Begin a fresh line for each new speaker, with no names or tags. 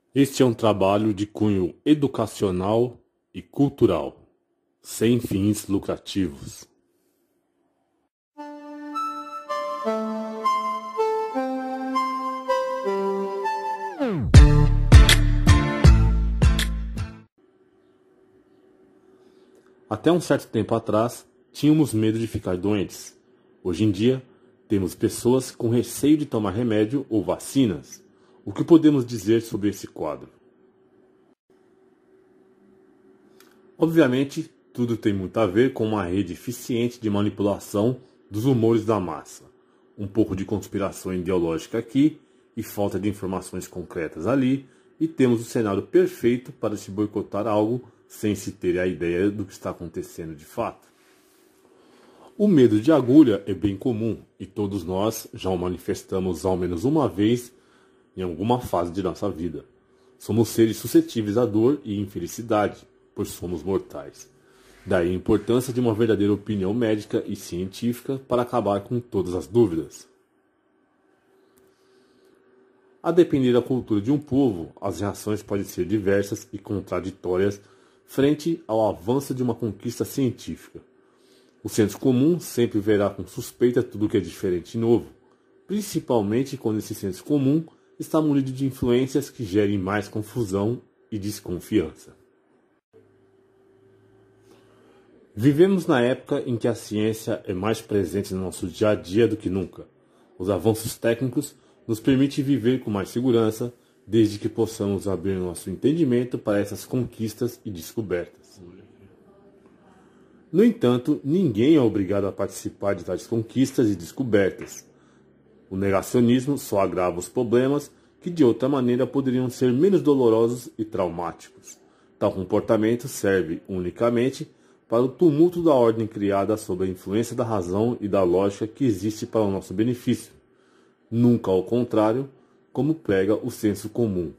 Este é um trabalho de cunho educacional e cultural, sem fins lucrativos. Até um certo tempo atrás, tínhamos medo de ficar doentes. Hoje em dia, temos pessoas com receio de tomar remédio ou vacinas. O que podemos dizer sobre esse quadro? Obviamente, tudo tem muito a ver com uma rede eficiente de manipulação dos humores da massa. Um pouco de conspiração ideológica aqui e falta de informações concretas ali, e temos o cenário perfeito para se boicotar algo sem se ter a ideia do que está acontecendo de fato. O medo de agulha é bem comum e todos nós já o manifestamos ao menos uma vez em alguma fase de nossa vida. Somos seres suscetíveis à dor e infelicidade, pois somos mortais. Daí a importância de uma verdadeira opinião médica e científica para acabar com todas as dúvidas. A depender da cultura de um povo, as reações podem ser diversas e contraditórias frente ao avanço de uma conquista científica. O senso comum sempre verá com suspeita tudo o que é diferente e novo, principalmente quando esse senso comum está munido de influências que gerem mais confusão e desconfiança. Vivemos na época em que a ciência é mais presente no nosso dia a dia do que nunca. Os avanços técnicos nos permitem viver com mais segurança, desde que possamos abrir nosso entendimento para essas conquistas e descobertas. No entanto, ninguém é obrigado a participar de tais conquistas e descobertas. O negacionismo só agrava os problemas que de outra maneira poderiam ser menos dolorosos e traumáticos. Tal comportamento serve unicamente para o tumulto da ordem criada sob a influência da razão e da lógica que existe para o nosso benefício. Nunca ao contrário, como prega o senso comum.